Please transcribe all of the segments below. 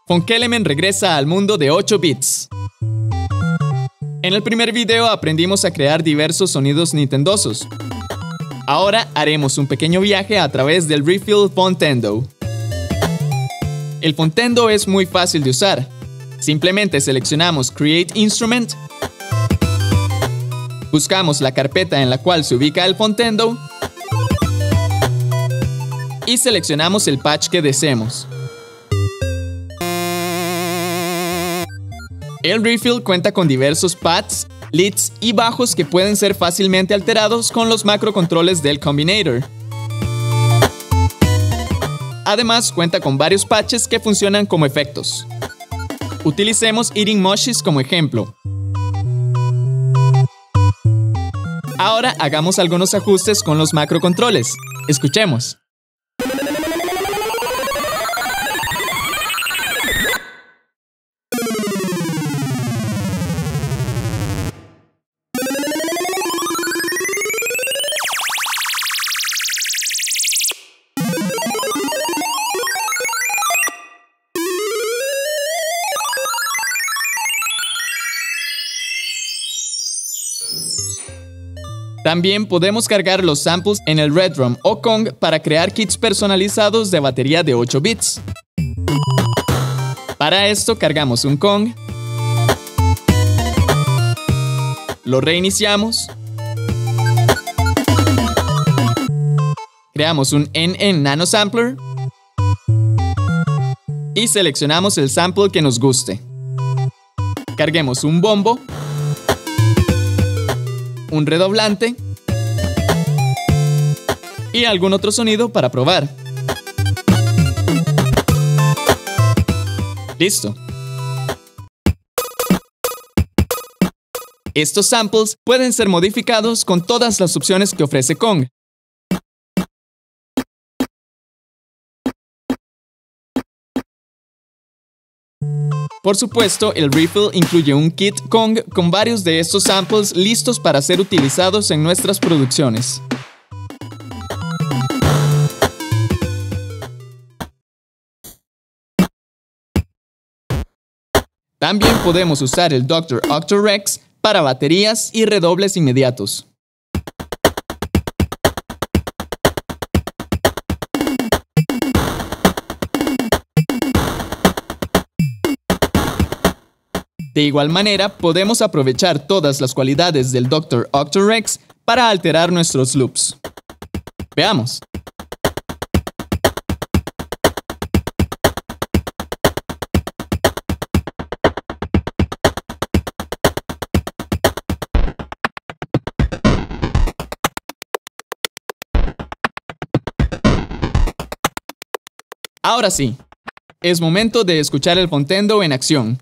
Funkelemen regresa al mundo de 8 bits. En el primer video aprendimos a crear diversos sonidos nintendosos. Ahora haremos un pequeño viaje a través del Refill Fontendo. El Fontendo es muy fácil de usar. Simplemente seleccionamos Create Instrument, buscamos la carpeta en la cual se ubica el Fontendo y seleccionamos el patch que deseemos. El Refill cuenta con diversos pads, leads y bajos que pueden ser fácilmente alterados con los macrocontroles del Combinator. Además, cuenta con varios patches que funcionan como efectos. Utilicemos Eating Mushies como ejemplo. Ahora hagamos algunos ajustes con los macrocontroles. Escuchemos. También podemos cargar los samples en el Redrum o Kong para crear kits personalizados de batería de 8 bits. Para esto cargamos un Kong, lo reiniciamos, creamos un NN Nano Sampler y seleccionamos el sample que nos guste. Carguemos un bombo, un redoblante y algún otro sonido para probar. Listo. Estos samples pueden ser modificados con todas las opciones que ofrece Kong. Por supuesto, el Refill incluye un kit Kong con varios de estos samples listos para ser utilizados en nuestras producciones. También podemos usar el Dr. Octorex para baterías y redobles inmediatos. De igual manera, podemos aprovechar todas las cualidades del Dr. Octorex para alterar nuestros loops. Veamos. Ahora sí, es momento de escuchar el Fontendo en acción.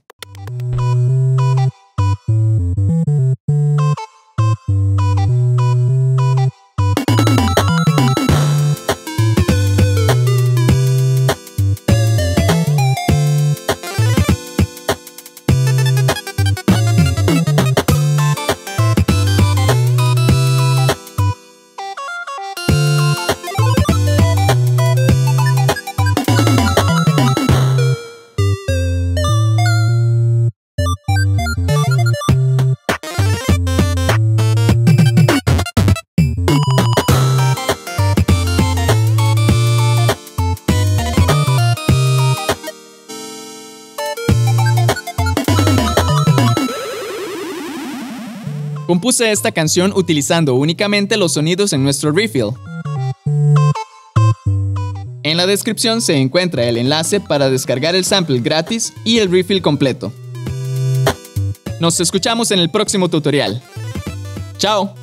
Compuse esta canción utilizando únicamente los sonidos en nuestro Refill. En la descripción se encuentra el enlace para descargar el sample gratis y el Refill completo. Nos escuchamos en el próximo tutorial. ¡Chao!